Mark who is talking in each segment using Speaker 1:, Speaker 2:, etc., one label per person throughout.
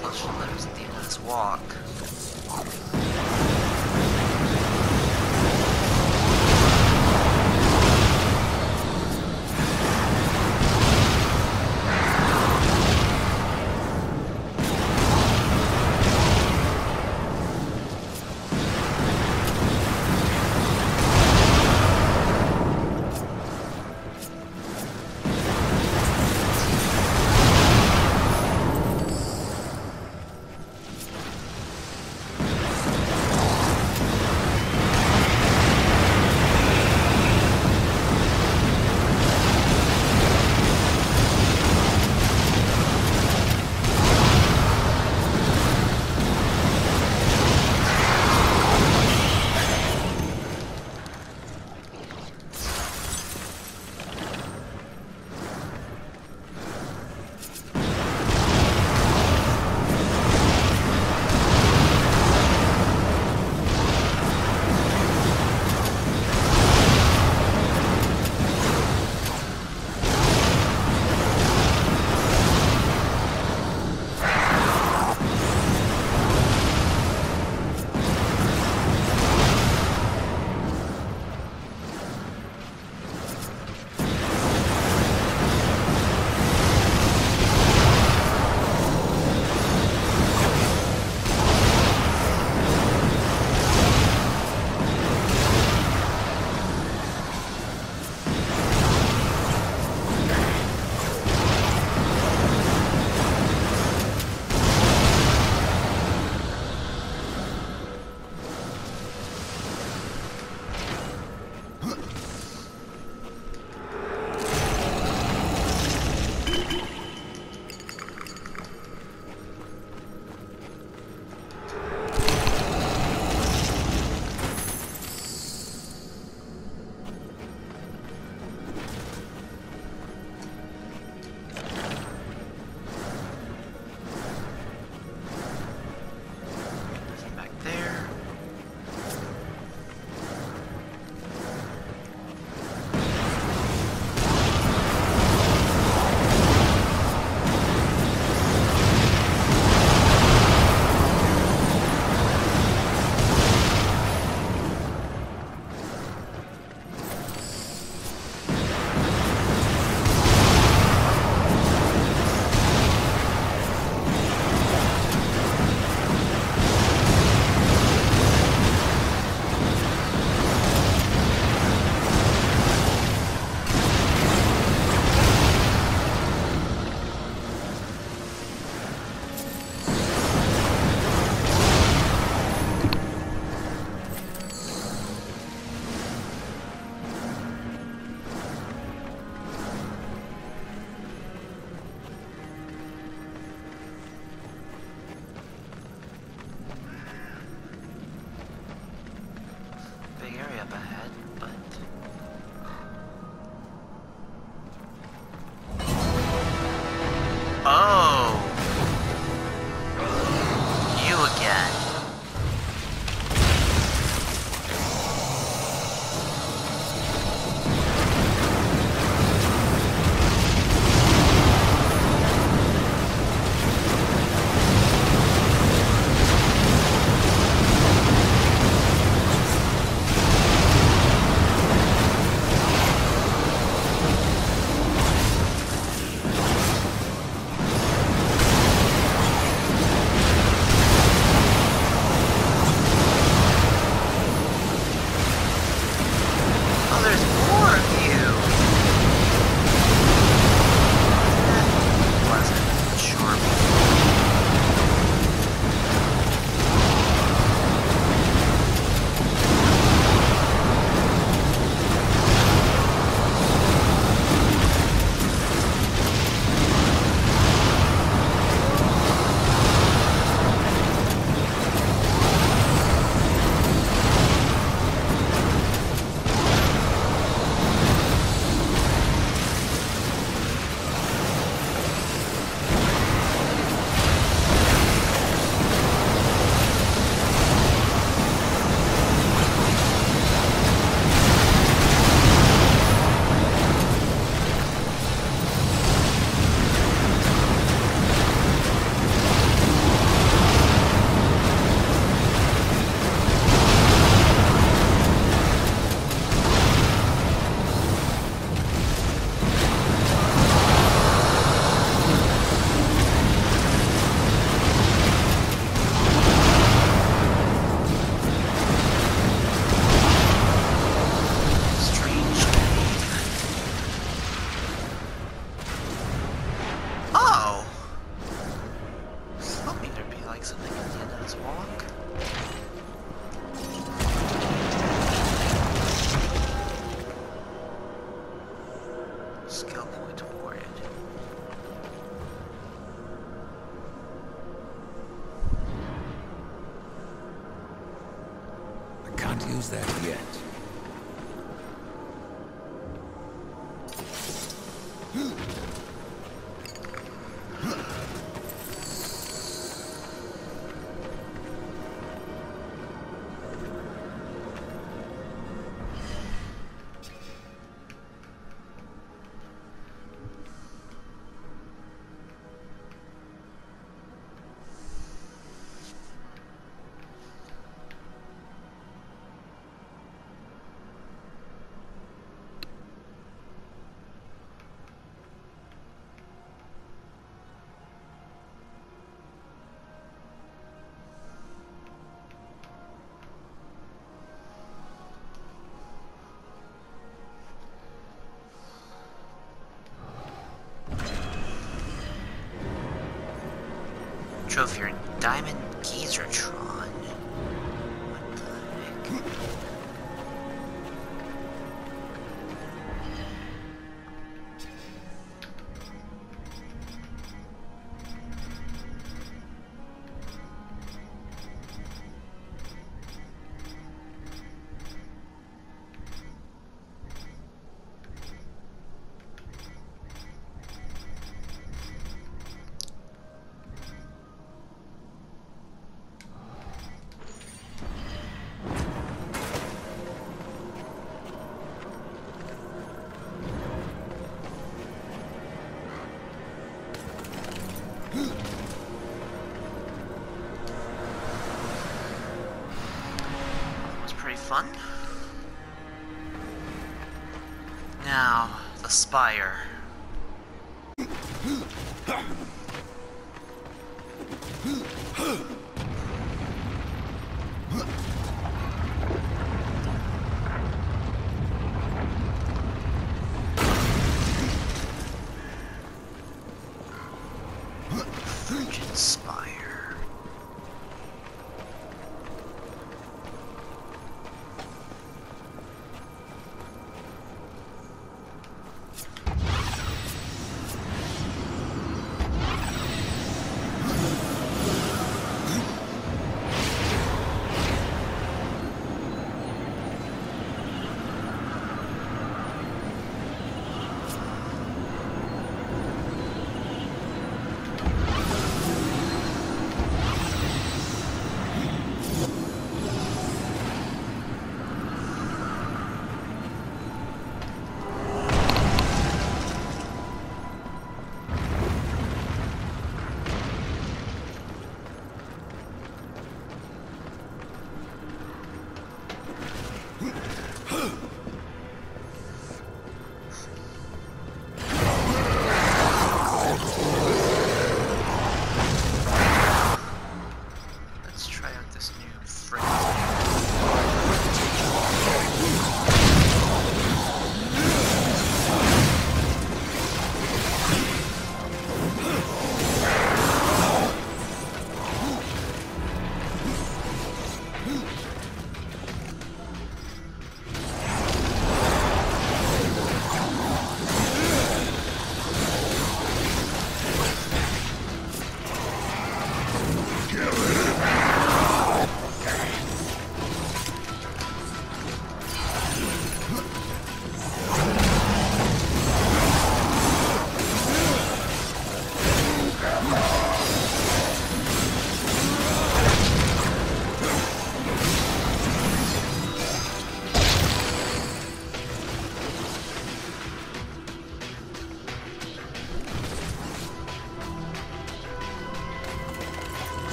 Speaker 1: closer to letters at the end of this walk. skill point awarded.
Speaker 2: I can't use that yet.
Speaker 1: Trophy or diamond Geysertron. What the heck? Fun. Now, the spire. Frigid spire.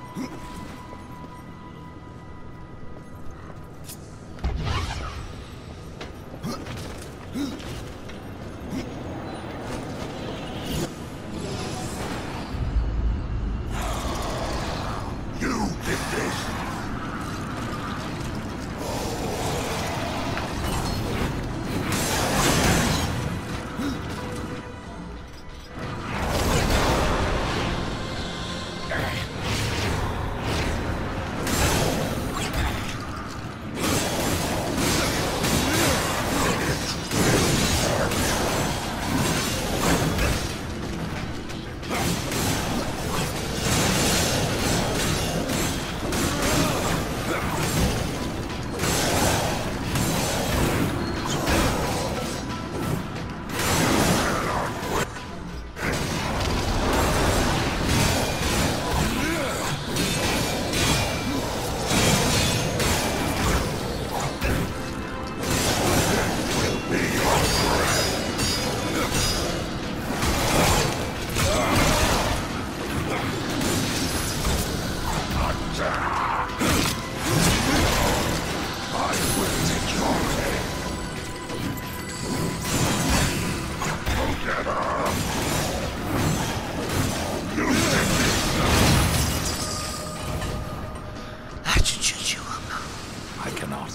Speaker 1: That should shut you up.
Speaker 2: I cannot.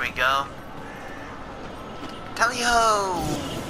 Speaker 1: we go. Tally-ho!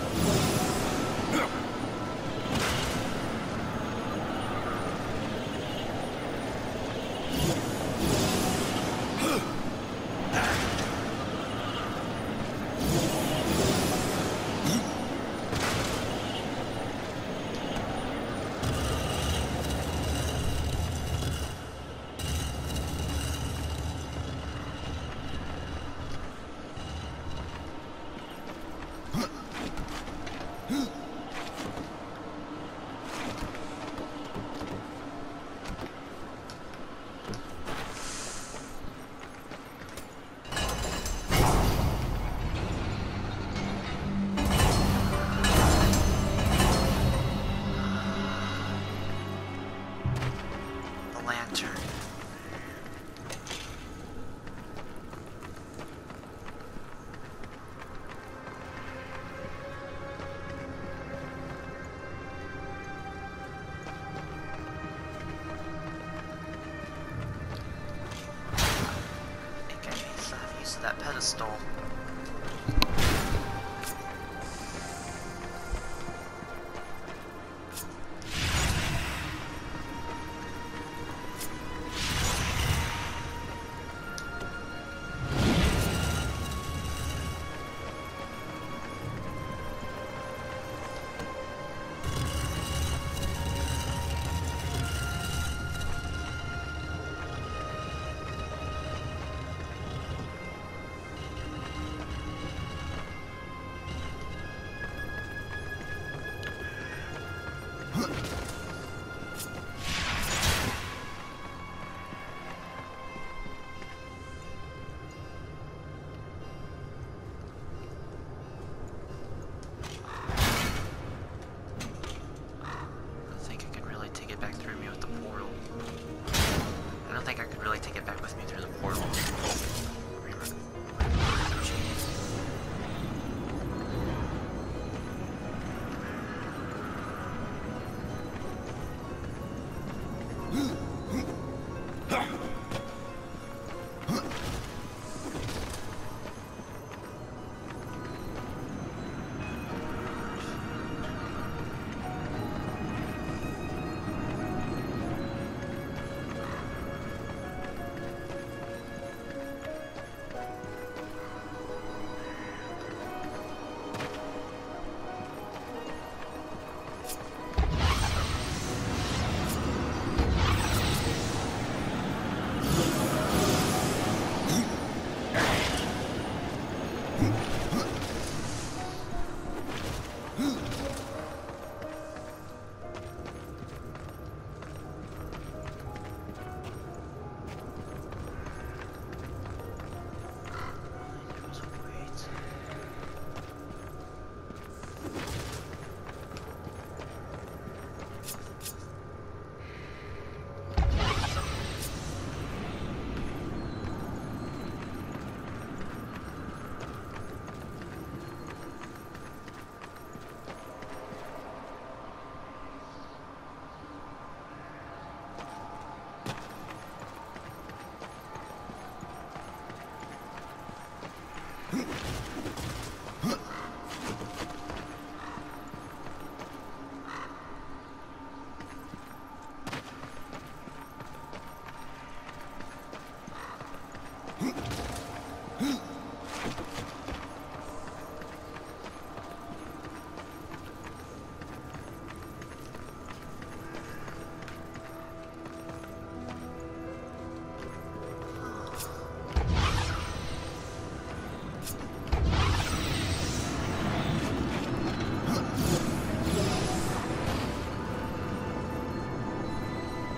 Speaker 1: That pedestal.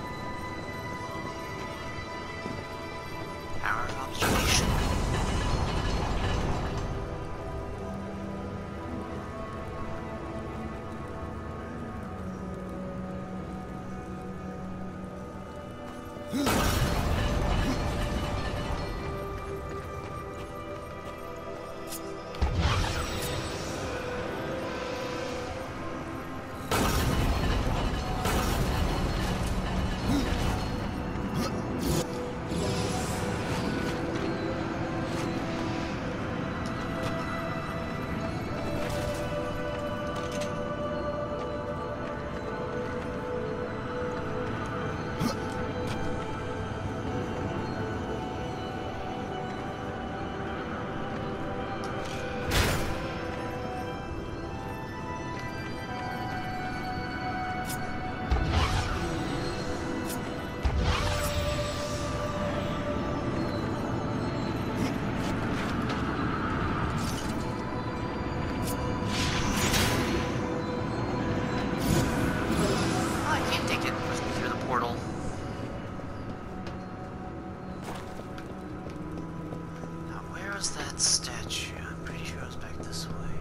Speaker 1: Power of observation. was that statue? I'm pretty sure it was back this way.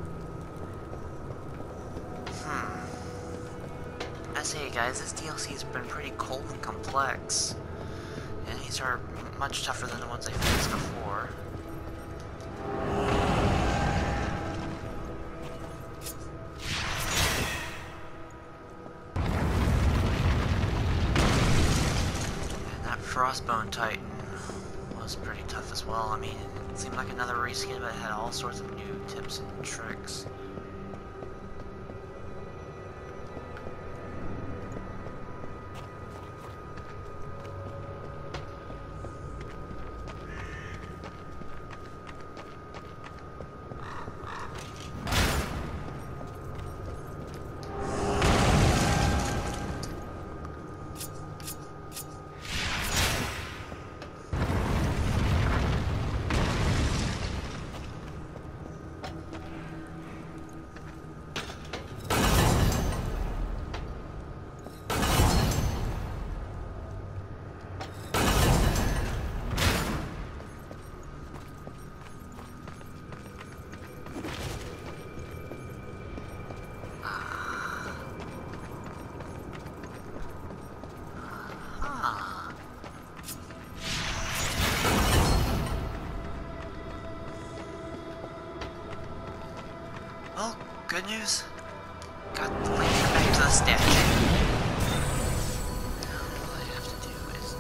Speaker 1: I say, guys, this DLC has been pretty cold and complex. And these are much tougher than the ones I faced before. And that Frostbane Titan was pretty tough as well. I mean, it seemed like another reskin, but it had all sorts of new tips and tricks. Well, good news. Got the link back to the statue. Now all I have to do is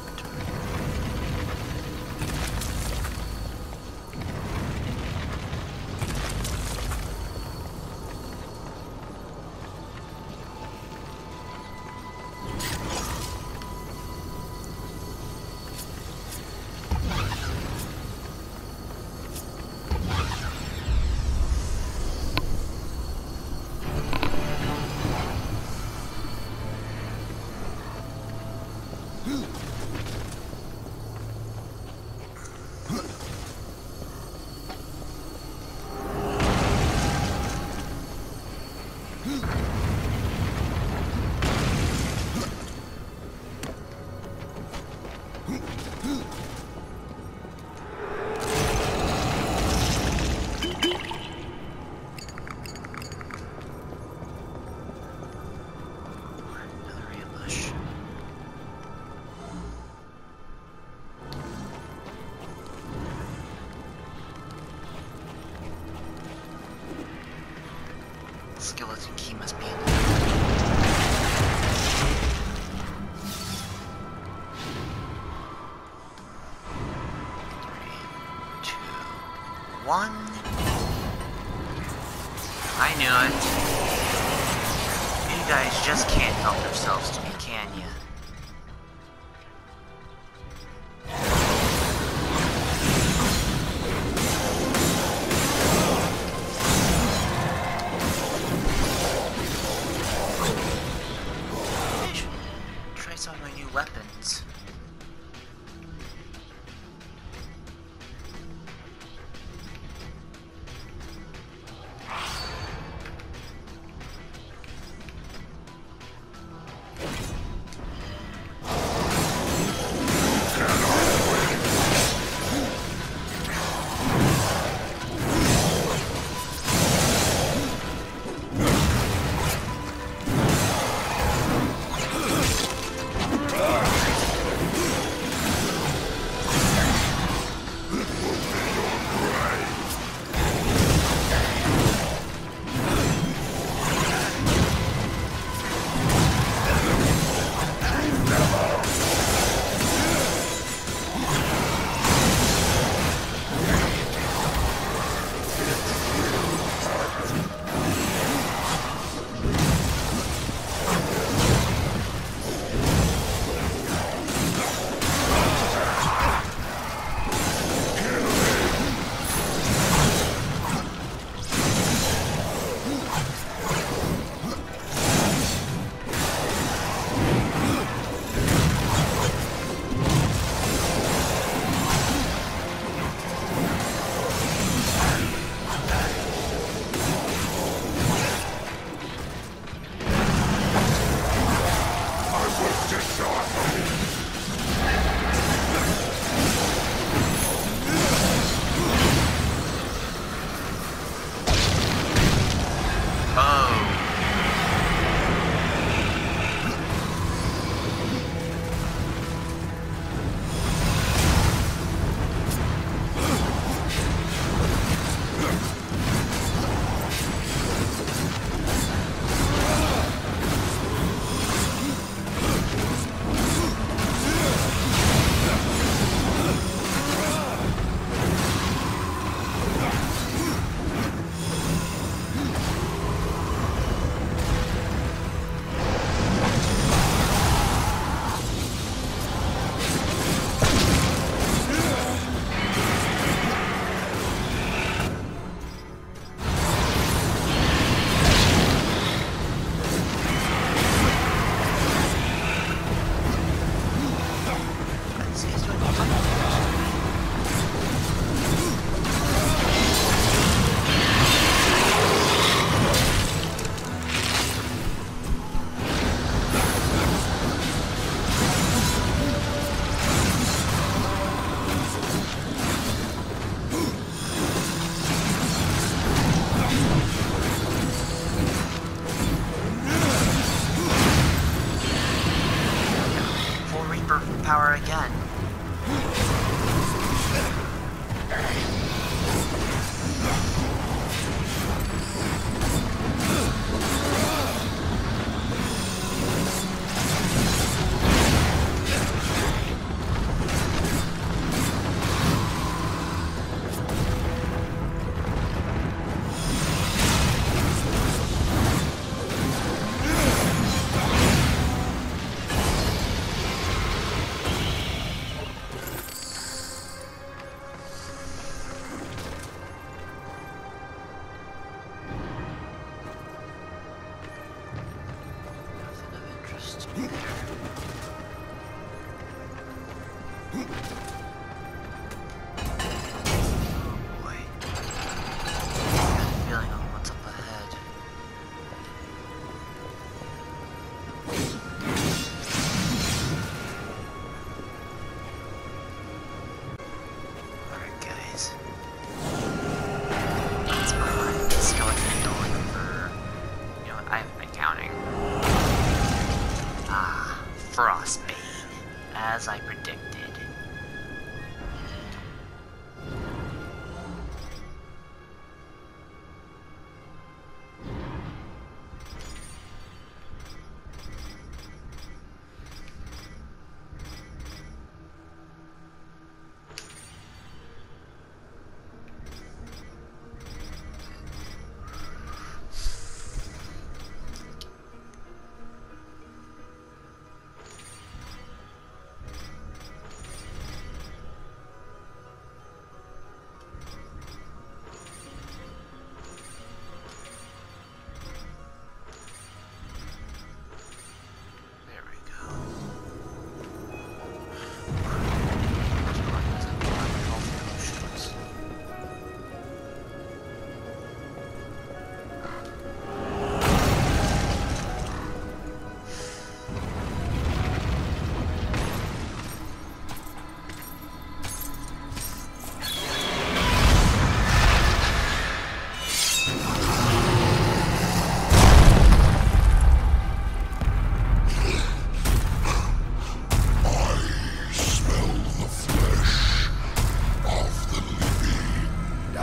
Speaker 1: skeleton key must be in there. 3, 2, 1. I knew it. You guys just can't help yourselves to me, can you? Some of my new weapons.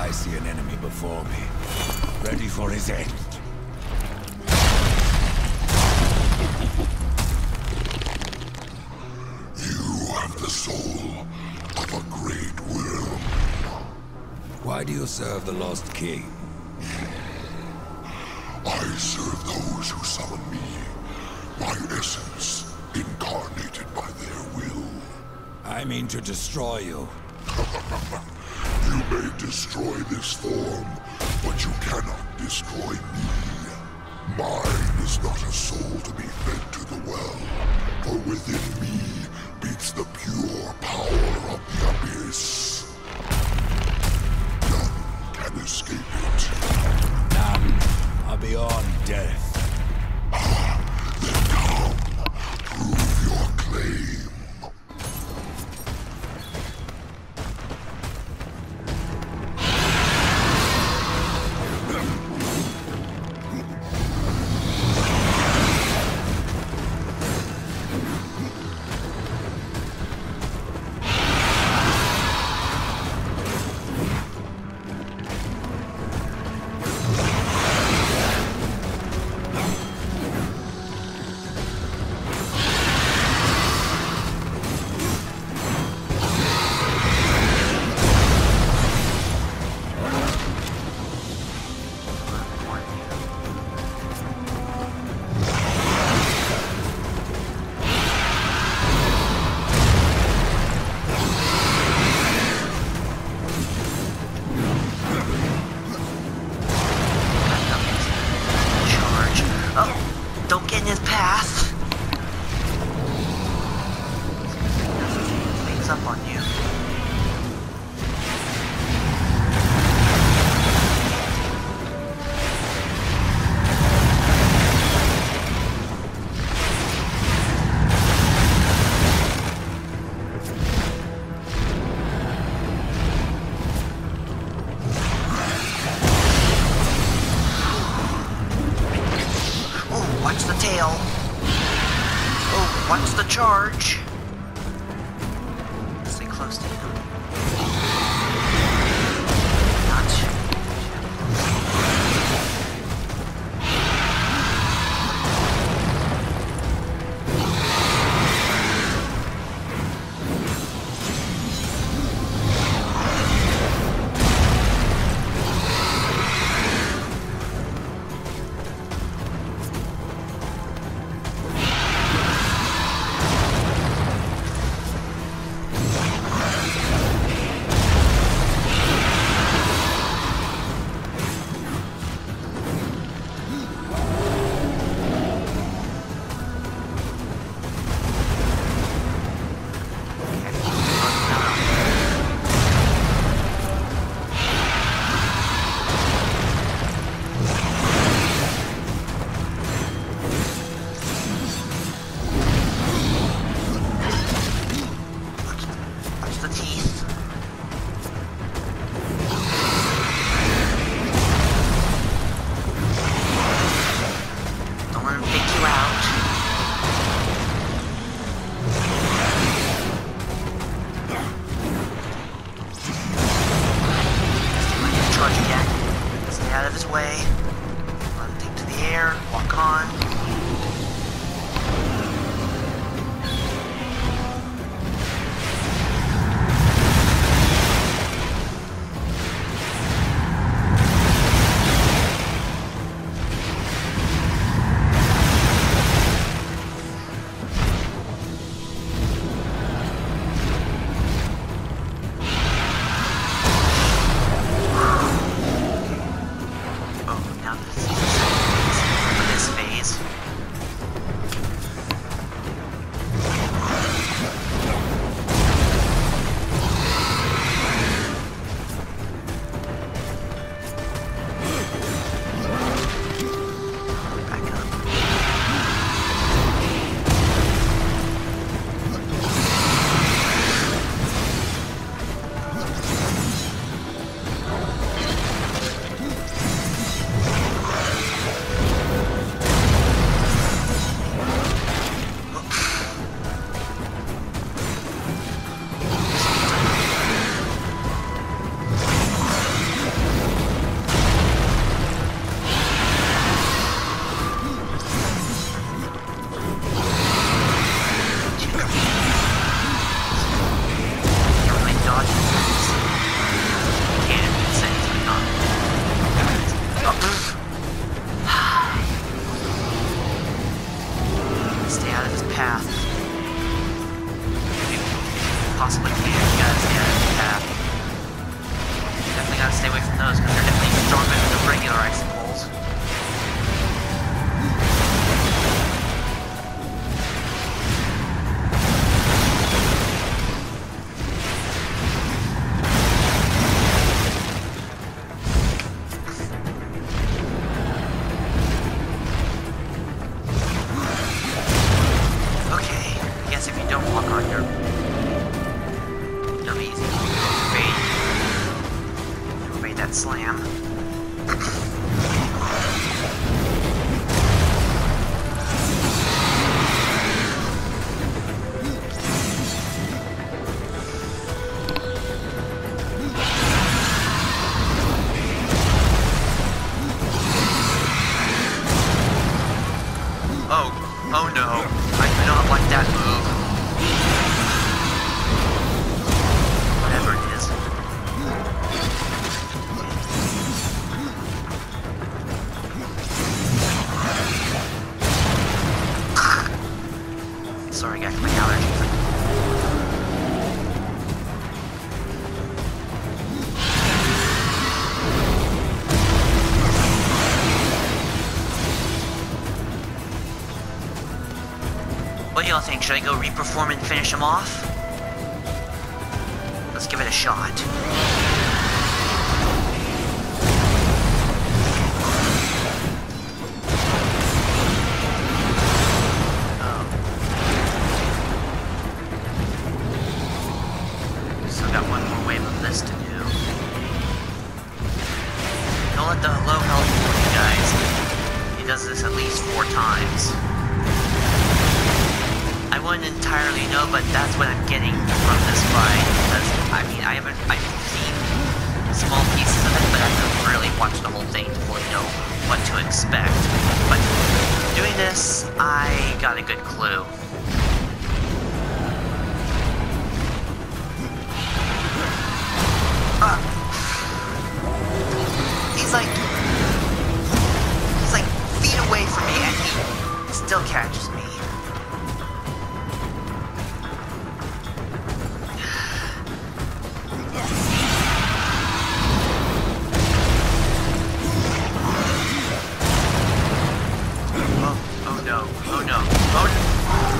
Speaker 2: I see an enemy before me, ready for his end.
Speaker 3: You have the soul of a great will.
Speaker 2: Why do you serve the Lost King?
Speaker 3: I serve those who summon me, my essence incarnated by their will.
Speaker 2: I mean to destroy you.
Speaker 3: You may destroy this form, but you cannot destroy me. Mine is not a soul to be fed to the well, for within me beats the pure power of the abyss. None can escape it.
Speaker 2: None are beyond death.
Speaker 3: Then come, prove your claim.
Speaker 1: Up on you. Oh, watch the tail. Oh, watch the charge. Close to him. Not too. Out of his way. Let him take to the air. Walk on. This phase. those because they're definitely stronger than the regular icicles. Slam. Oh no, I do not like that move. Whatever it is. Sorry guys, my allergies. What do y'all think? Should I go reperform and finish him off? Let's give it a shot. Got one more wave of this to do. Don't let the low health fool you guys. He does this at least 4 times. I wouldn't entirely know, but that's what I'm getting from this fight. Because, I mean, I've seen small pieces of it, but I haven't really watched the whole thing to fully know what to expect. But doing this, I got a good clue. He's like feet away from me and he still catches me. Oh no, oh no, oh no.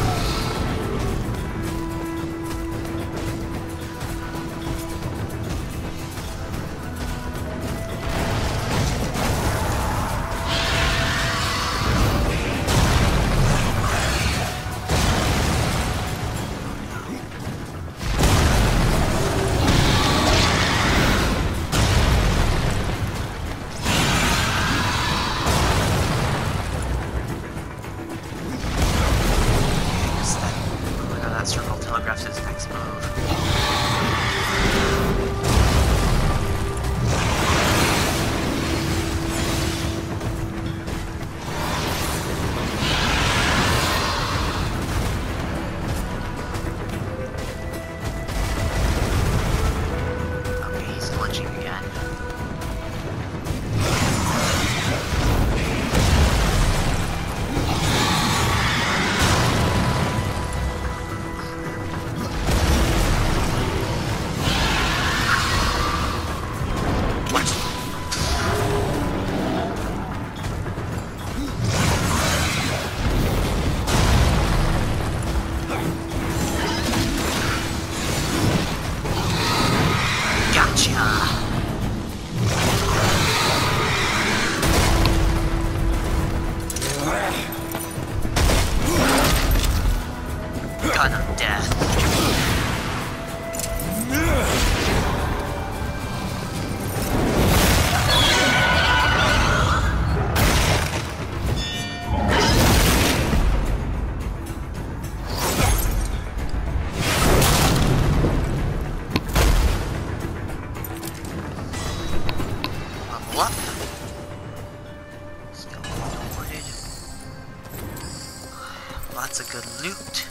Speaker 1: Circle telegraphs his next move. Okay, he's glitching again. Gun of death. Level up. Still rewarded. Lots of good loot.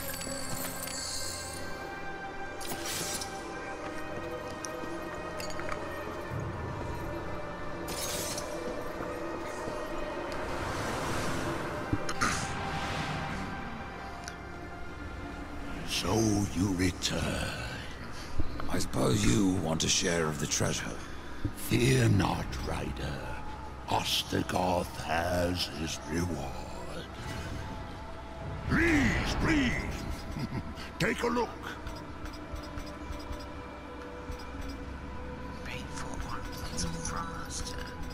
Speaker 3: So you return.
Speaker 2: I suppose you want a share of the treasure.
Speaker 3: Fear not, Rider. Ostagoth has his reward. Please, please, take a look.
Speaker 1: Painful armplates of frost.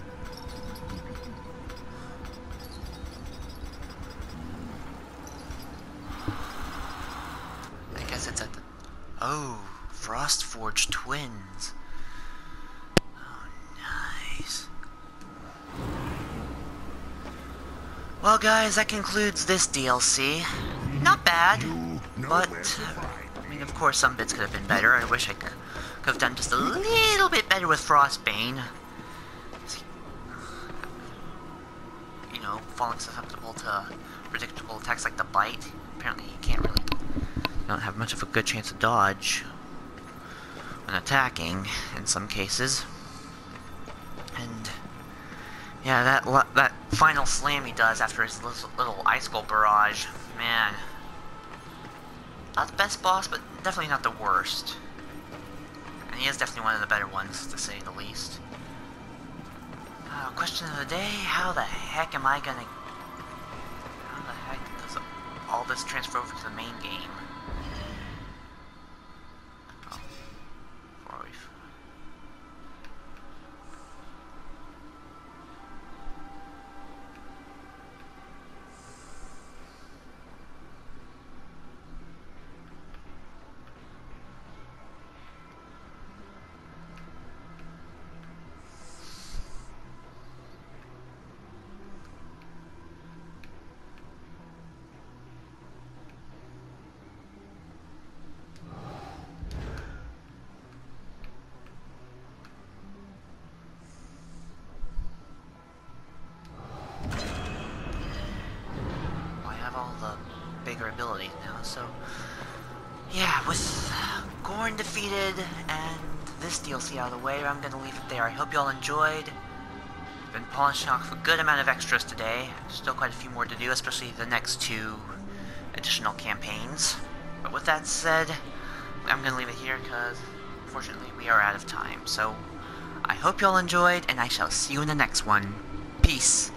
Speaker 1: I guess it's at the... Oh, Frostforged twins. Oh, nice. Well, guys, that concludes this DLC. Not bad, but I mean, of course, some bits could have been better. I wish I could have done just a little bit better with Frostbane. You know, falling susceptible to predictable attacks like the bite. Apparently, you can't really... You don't have much of a good chance to dodge when attacking in some cases. And yeah, that final slam he does after his little icicle barrage, man. Not the best boss, but definitely not the worst. And he is definitely one of the better ones, to say the least. Question of the day, how the heck am I gonna... How the heck does all this transfer over to the main game? Oh. Before we... bigger abilities now, so yeah, with Gorn defeated and this DLC out of the way, I'm gonna leave it there. I hope y'all enjoyed. Been polishing off a good amount of extras today. Still quite a few more to do, especially the next 2 additional campaigns. But with that said, I'm gonna leave it here because unfortunately we are out of time. So I hope y'all enjoyed, and I shall see you in the next one. Peace.